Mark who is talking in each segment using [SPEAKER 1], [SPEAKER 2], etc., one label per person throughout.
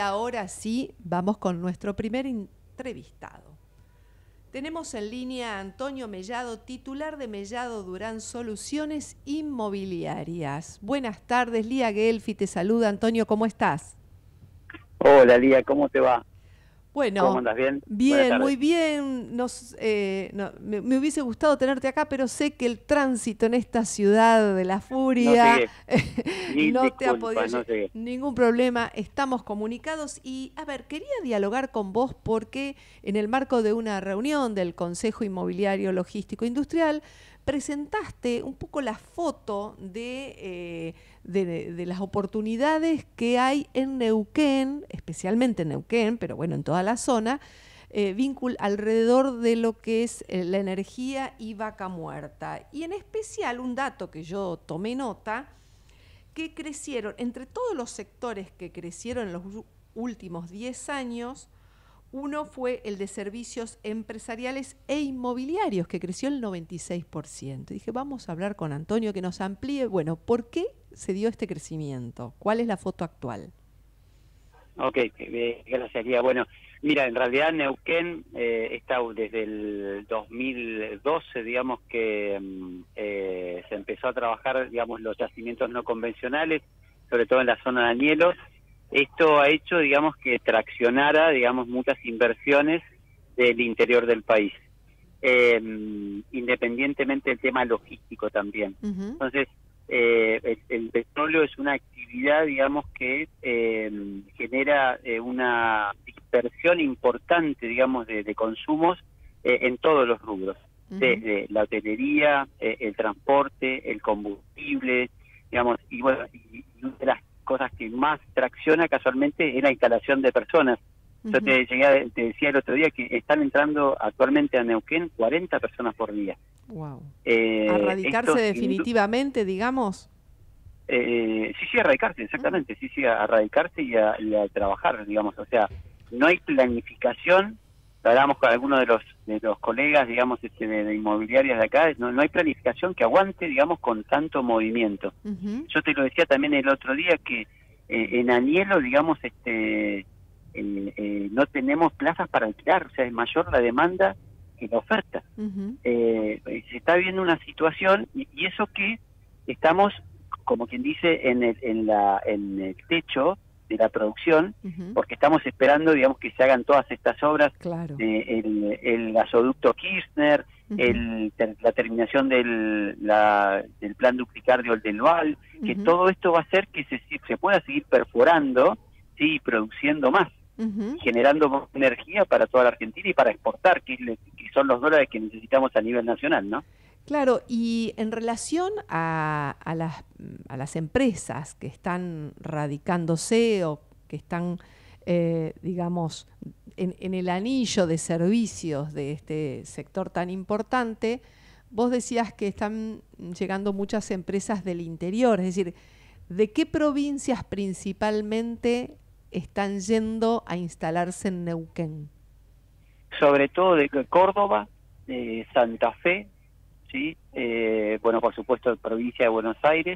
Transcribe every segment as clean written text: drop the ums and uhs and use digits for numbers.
[SPEAKER 1] Ahora sí, vamos con nuestro primer entrevistado. Tenemos en línea a Antonio Mellado, titular de Mellado Durán Soluciones Inmobiliarias. Buenas tardes, Lía Gelfi te saluda. Antonio, ¿cómo estás?
[SPEAKER 2] Hola Lía, ¿cómo te va? ¿Cómo
[SPEAKER 1] Bueno,
[SPEAKER 2] andas? ¿Bien? Buenas
[SPEAKER 1] bien,
[SPEAKER 2] tardes.
[SPEAKER 1] muy bien. Me hubiese gustado tenerte acá, pero sé que el tránsito en esta ciudad de la
[SPEAKER 2] No
[SPEAKER 1] furia
[SPEAKER 2] llegué. Mil
[SPEAKER 1] no te ha podido
[SPEAKER 2] disculpas, no llegué.
[SPEAKER 1] ningún problema. Estamos comunicados y, a ver, quería dialogar con vos porque en el marco de una reunión del Consejo Inmobiliario Logístico Industrial presentaste un poco la foto de las oportunidades que hay en Neuquén, especialmente en Neuquén, pero bueno, en toda la zona, alrededor de lo que es la energía y vaca muerta. Y en especial un dato que yo tomé nota, que crecieron, entre todos los sectores que crecieron en los últimos 10 años, uno fue el de servicios empresariales e inmobiliarios, que creció el 96%. Dije, vamos a hablar con Antonio que nos amplíe, bueno, ¿por qué se dio este crecimiento? ¿Cuál es la foto actual?
[SPEAKER 2] Ok, gracias Lía. Bueno, mira, en realidad Neuquén está desde el 2012, digamos que se empezó a trabajar, digamos, los yacimientos no convencionales, sobre todo en la zona de Añelos. Esto ha hecho, digamos, que traccionara, digamos, muchas inversiones del interior del país, independientemente del tema logístico también.
[SPEAKER 1] Uh-huh.
[SPEAKER 2] Entonces, el petróleo es una actividad, digamos, que genera una dispersión importante, digamos, de consumos en todos los rubros,
[SPEAKER 1] Uh-huh.
[SPEAKER 2] desde la hotelería, el transporte, el combustible, digamos, y bueno, y una de las cosas que más tracciona casualmente es la instalación de personas. Yo te decía el otro día que están entrando actualmente a Neuquén 40 personas por día.
[SPEAKER 1] Wow. ¿A radicarse definitivamente, digamos?
[SPEAKER 2] Sí, a radicarse, exactamente, sí, a radicarse y a trabajar, digamos, o sea, no hay planificación. Hablamos con algunos de los colegas, digamos, de inmobiliarias de acá, no hay planificación que aguante, digamos, con tanto movimiento.
[SPEAKER 1] Uh-huh.
[SPEAKER 2] Yo te lo decía también el otro día que en Anielo, digamos, no tenemos plazas para alquilar, o sea, es mayor la demanda que la oferta.
[SPEAKER 1] Uh-huh.
[SPEAKER 2] Se está viendo una situación y eso que estamos, como quien dice, en el techo de la producción,
[SPEAKER 1] Uh-huh.
[SPEAKER 2] porque estamos esperando, digamos, que se hagan todas estas obras,
[SPEAKER 1] Claro.
[SPEAKER 2] el gasoducto Kirchner,
[SPEAKER 1] Uh-huh.
[SPEAKER 2] la terminación del plan Duplicardio del Val, que
[SPEAKER 1] Uh-huh.
[SPEAKER 2] todo esto va a hacer que se pueda seguir perforando, sí, produciendo más,
[SPEAKER 1] Uh-huh.
[SPEAKER 2] generando más energía para toda la Argentina y para exportar, que son los dólares que necesitamos a nivel nacional, ¿no?
[SPEAKER 1] Claro, y en relación a las empresas que están radicándose o que están, digamos, en el anillo de servicios de este sector tan importante, vos decías que están llegando muchas empresas del interior, es decir, ¿de qué provincias principalmente están yendo a instalarse en Neuquén?
[SPEAKER 2] Sobre todo de Córdoba, Santa Fe, ¿sí? Bueno, por supuesto, provincia de Buenos Aires,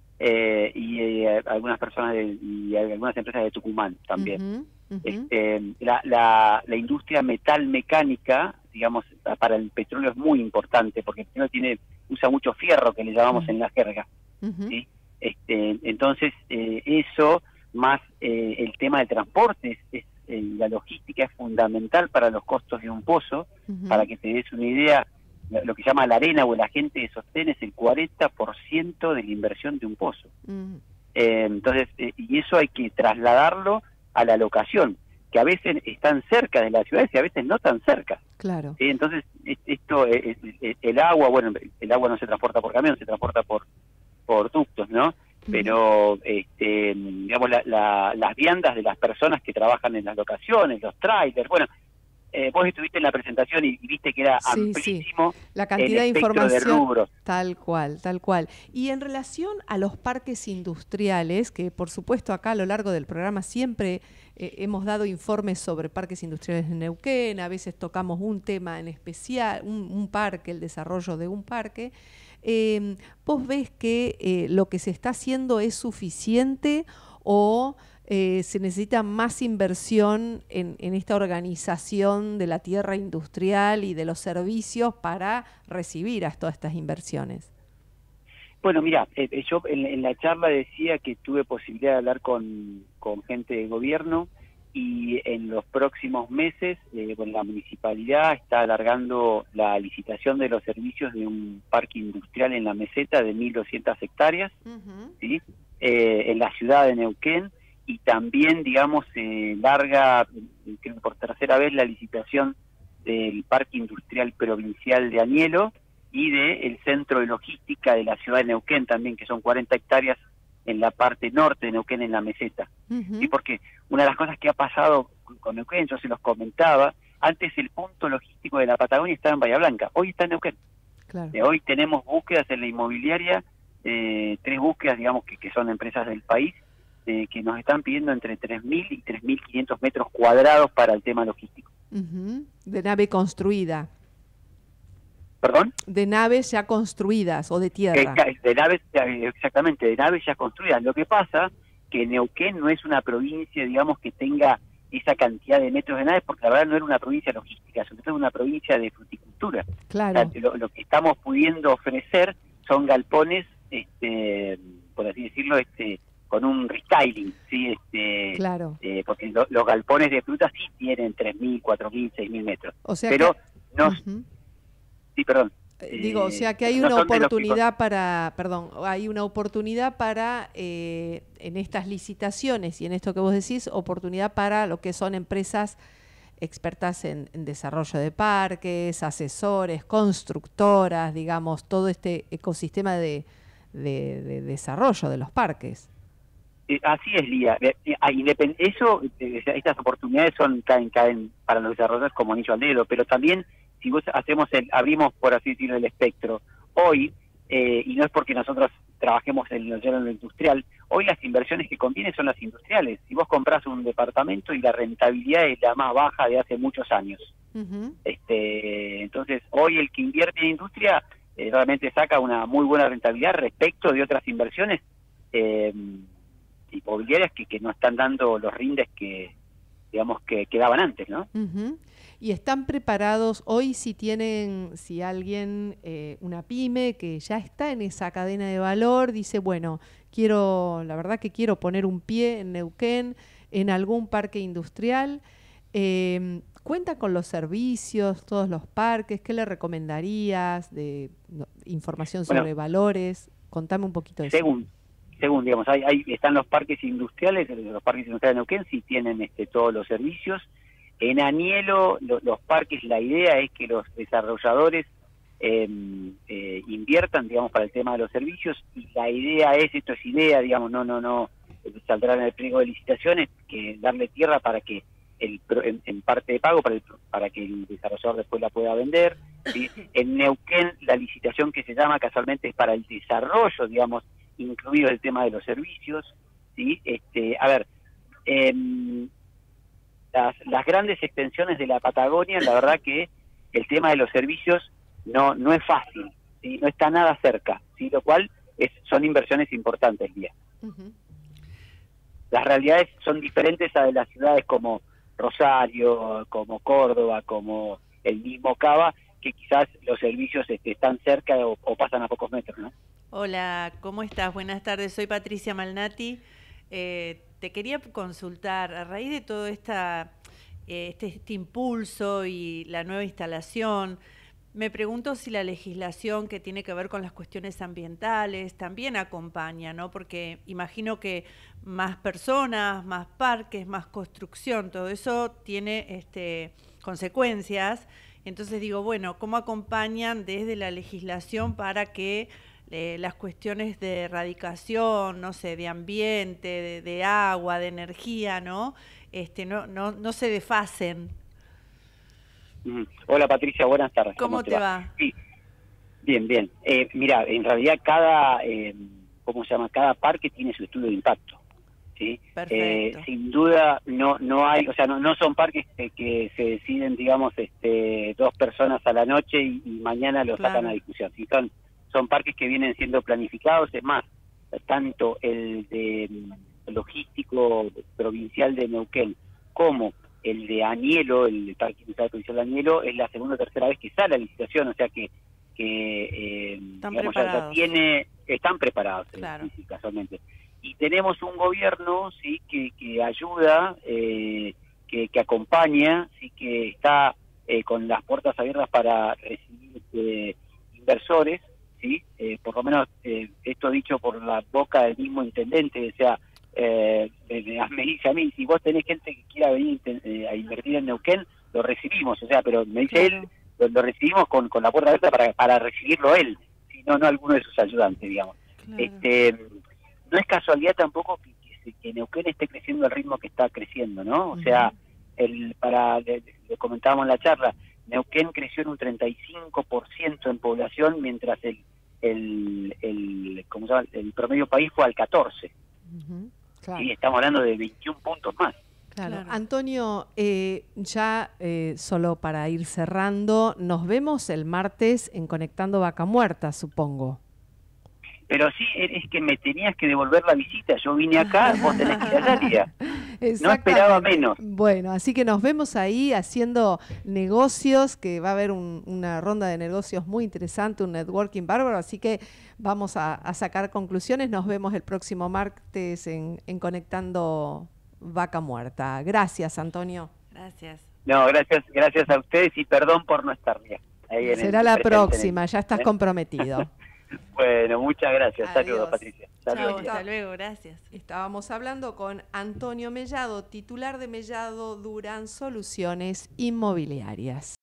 [SPEAKER 2] y algunas personas y algunas empresas de Tucumán también.
[SPEAKER 1] Uh-huh. Uh-huh.
[SPEAKER 2] La industria metalmecánica, digamos, para el petróleo es muy importante, porque el petróleo usa mucho fierro, que le llamamos
[SPEAKER 1] Uh-huh.
[SPEAKER 2] en la jerga,
[SPEAKER 1] Uh-huh.
[SPEAKER 2] ¿sí? Entonces, eso, más el tema de transporte, la logística es fundamental para los costos de un pozo.
[SPEAKER 1] Uh-huh.
[SPEAKER 2] Para que te des una idea, lo que se llama la arena o el agente de sostén es el 40% de la inversión de un pozo.
[SPEAKER 1] Uh-huh.
[SPEAKER 2] Entonces, y eso hay que trasladarlo a la locación, que a veces están cerca de las ciudades y a veces no tan cerca.
[SPEAKER 1] Claro.
[SPEAKER 2] ¿Sí? Entonces, esto, el agua, bueno, el agua no se transporta por camión, se transporta por ductos, ¿no?
[SPEAKER 1] Uh-huh.
[SPEAKER 2] Pero, digamos, las viandas de las personas que trabajan en las locaciones, los trailers, bueno, vos estuviste en la presentación y viste que era
[SPEAKER 1] Sí,
[SPEAKER 2] amplísimo
[SPEAKER 1] sí. La
[SPEAKER 2] el
[SPEAKER 1] cantidad de
[SPEAKER 2] espectro de
[SPEAKER 1] información,
[SPEAKER 2] rubros.
[SPEAKER 1] tal cual, tal cual. Y en relación a los parques industriales, que por supuesto acá a lo largo del programa siempre hemos dado informes sobre parques industriales en Neuquén, a veces tocamos un tema en especial, un parque, el desarrollo de un parque. ¿Vos ves que lo que se está haciendo es suficiente o se necesita más inversión en esta organización de la tierra industrial y de los servicios para recibir a todas estas inversiones.
[SPEAKER 2] Bueno, mira, yo en la charla decía que tuve posibilidad de hablar con gente de gobierno y en los próximos meses la municipalidad está alargando la licitación de los servicios de un parque industrial en la meseta de 1.200 hectáreas, ¿sí? En la ciudad de Neuquén, y también, digamos, larga, creo que por tercera vez, la licitación del parque industrial provincial de Añelo y del centro de logística de la ciudad de Neuquén también, que son 40 hectáreas en la parte norte de Neuquén, en la meseta. Y porque una de las cosas que ha pasado con Neuquén, yo se los comentaba, antes el punto logístico de la Patagonia estaba en Bahía Blanca, hoy está en Neuquén.
[SPEAKER 1] Claro.
[SPEAKER 2] Hoy tenemos búsquedas en la inmobiliaria, 3 búsquedas, digamos, que son empresas del país, que nos están pidiendo entre 3.000 y 3.500 metros cuadrados para el tema logístico.
[SPEAKER 1] De nave construida.
[SPEAKER 2] ¿Perdón?
[SPEAKER 1] De naves ya construidas o de tierra.
[SPEAKER 2] De naves, exactamente, de naves ya construidas. Lo que pasa que Neuquén no es una provincia, digamos, que tenga esa cantidad de metros de naves, porque la verdad no era una provincia logística, sobre todo una provincia de fruticultura.
[SPEAKER 1] Claro.
[SPEAKER 2] O sea, lo que estamos pudiendo ofrecer son galpones, por así decirlo, con un restyling, ¿sí?
[SPEAKER 1] Claro.
[SPEAKER 2] Porque los galpones de fruta sí tienen 3.000, 4.000, 6.000 metros.
[SPEAKER 1] O sea
[SPEAKER 2] pero
[SPEAKER 1] que,
[SPEAKER 2] no... Sí, perdón.
[SPEAKER 1] Digo, o sea que hay una oportunidad para, hay una oportunidad para, en estas licitaciones y en esto que vos decís, oportunidad para lo que son empresas expertas en desarrollo de parques, asesores, constructoras, digamos, todo este ecosistema de desarrollo de los parques.
[SPEAKER 2] Así es, Lía. Estas oportunidades caen para los desarrolladores como anillo al dedo, pero también si vos abrimos, por así decirlo, el espectro, hoy, y no es porque nosotros trabajemos en lo industrial, hoy las inversiones que convienen son las industriales. Si vos comprás un departamento y la rentabilidad es la más baja de hace muchos años. Entonces, hoy el que invierte en industria realmente saca una muy buena rentabilidad respecto de otras inversiones inmobiliarias que no están dando los rindes que, digamos, que daban antes, ¿no?
[SPEAKER 1] Y están preparados hoy si alguien, una pyme que ya está en esa cadena de valor, dice, bueno, la verdad que quiero poner un pie en Neuquén, en algún parque industrial, ¿cuenta con los servicios, todos los parques? ¿Qué le recomendarías de información sobre valores? Contame un poquito de eso.
[SPEAKER 2] Según, digamos, ahí están los parques industriales de Neuquén, sí tienen todos los servicios. En Añelo, los parques, la idea es que los desarrolladores inviertan, digamos, para el tema de los servicios, y la idea es, esto es idea, digamos, no saldrá en el pliego de licitaciones, que darle tierra para que en parte de pago para que el desarrollador después la pueda vender, ¿sí? En Neuquén la licitación que se llama casualmente es para el desarrollo, digamos, incluido el tema de los servicios, ¿sí? Las grandes extensiones de la Patagonia, la verdad que el tema de los servicios no es fácil, ¿sí? No está nada cerca, ¿sí? Lo cual son inversiones importantes, Lía. Las realidades son diferentes a de las ciudades como Rosario, como Córdoba, como el mismo Cava, que quizás los servicios están cerca o pasan a pocos metros, ¿no?
[SPEAKER 3] Hola, ¿cómo estás? Buenas tardes, soy Patricia Malnati. Te quería consultar, a raíz de todo este impulso y la nueva instalación, me pregunto si la legislación que tiene que ver con las cuestiones ambientales también acompaña, ¿no? Porque imagino que más personas, más parques, más construcción, todo eso tiene consecuencias. Entonces digo, bueno, ¿cómo acompañan desde la legislación para que las cuestiones de erradicación, no sé, de ambiente, de agua, de energía, ¿no? No se desfasen?
[SPEAKER 2] Hola Patricia, buenas tardes.
[SPEAKER 3] ¿Cómo te va?
[SPEAKER 2] Sí, bien. Mira, en realidad cada parque tiene su estudio de impacto, ¿sí?
[SPEAKER 3] Perfecto.
[SPEAKER 2] Sin duda no hay, o sea, no son parques que se deciden, digamos, 2 personas a la noche y mañana lo sacan a discusión. ¿Sí? Son parques que vienen siendo planificados, es más, tanto el de logístico provincial de Neuquén, como el de Anielo, el Parque Industrial Provincial de Anielo, es la segunda o tercera vez que sale a licitación, o sea que
[SPEAKER 3] están
[SPEAKER 2] digamos,
[SPEAKER 3] preparados.
[SPEAKER 2] Están preparados,
[SPEAKER 3] Claro.
[SPEAKER 2] sí, casualmente. Y tenemos un gobierno, sí, que ayuda, que acompaña, sí, que está con las puertas abiertas para recibir inversores, sí, por lo menos esto dicho por la boca del mismo intendente, o sea, me dice a mí, si vos tenés gente que quiera venir a invertir en Neuquén, lo recibimos, o sea, pero me dice
[SPEAKER 3] Claro.
[SPEAKER 2] él, lo recibimos con la puerta abierta para recibirlo él, si no alguno de sus ayudantes, digamos.
[SPEAKER 3] Claro.
[SPEAKER 2] No es casualidad tampoco que Neuquén esté creciendo al ritmo que está creciendo, ¿no? O sea, le comentábamos en la charla, Neuquén creció en un 35% en población, mientras ¿cómo se llama? El promedio país fue al 14%.
[SPEAKER 1] Claro.
[SPEAKER 2] Y estamos hablando de 21 puntos más.
[SPEAKER 1] Claro. Antonio, ya solo para ir cerrando, nos vemos el martes en Conectando Vaca Muerta, supongo.
[SPEAKER 2] Pero sí, es que me tenías que devolver la visita. Yo vine acá, vos tenés que ir allá, tía. No esperaba menos.
[SPEAKER 1] Bueno, así que nos vemos ahí haciendo negocios, que va a haber una ronda de negocios muy interesante, un networking bárbaro, así que vamos a sacar conclusiones. Nos vemos el próximo martes en Conectando Vaca Muerta. Gracias, Antonio.
[SPEAKER 3] Gracias.
[SPEAKER 2] No, gracias a ustedes y perdón por no estar bien.
[SPEAKER 1] Será la próxima, ya estás comprometido.
[SPEAKER 2] Bueno, muchas gracias.
[SPEAKER 1] Adiós.
[SPEAKER 2] Saludos, Patricia.
[SPEAKER 3] Chao, hasta luego, gracias.
[SPEAKER 1] Estábamos hablando con Antonio Mellado, titular de Mellado Durán Soluciones Inmobiliarias.